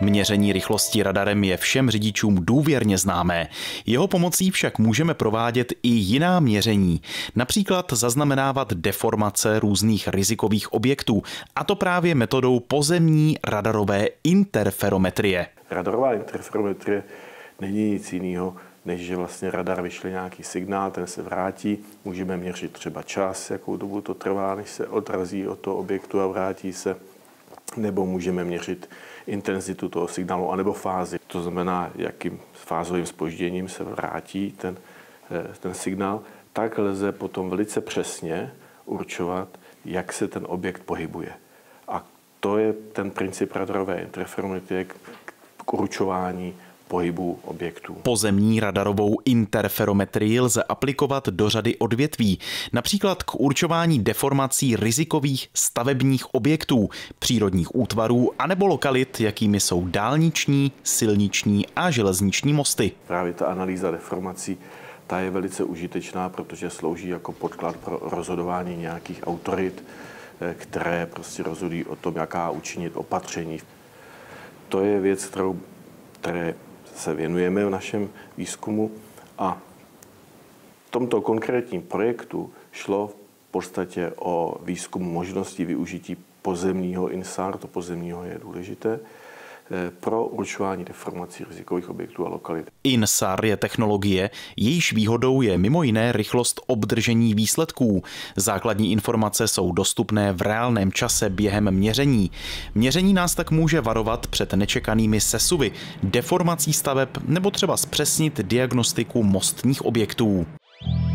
Měření rychlosti radarem je všem řidičům důvěrně známé. Jeho pomocí však můžeme provádět i jiná měření, například zaznamenávat deformace různých rizikových objektů, a to právě metodou pozemní radarové interferometrie. Radarová interferometrie není nic jiného, než že vlastně radar vyšle nějaký signál, ten se vrátí, můžeme měřit třeba čas, jakou dobu to trvá, než se odrazí od toho objektu a vrátí se, nebo můžeme měřit intenzitu toho signálu, anebo fázi. To znamená, jakým fázovým zpožděním se vrátí ten signál, tak lze potom velice přesně určovat, jak se ten objekt pohybuje. A to je ten princip radarové interferometrie k určování pohybu objektů. Pozemní radarovou interferometrii lze aplikovat do řady odvětví, například k určování deformací rizikových stavebních objektů, přírodních útvarů anebo lokalit, jakými jsou dálniční, silniční a železniční mosty. Právě ta analýza deformací, ta je velice užitečná, protože slouží jako podklad pro rozhodování nějakých autorit, které prostě rozhodují o tom, jaká učinit opatření. To je věc, které se věnujeme v našem výzkumu, a v tomto konkrétním projektu šlo v podstatě o výzkum možností využití pozemního INSAR, to pozemního je důležité, pro určování deformací rizikových objektů a lokalit. INSAR je technologie, jejíž výhodou je mimo jiné rychlost obdržení výsledků. Základní informace jsou dostupné v reálném čase během měření. Měření nás tak může varovat před nečekanými sesuvy, deformací staveb nebo třeba zpřesnit diagnostiku mostních objektů.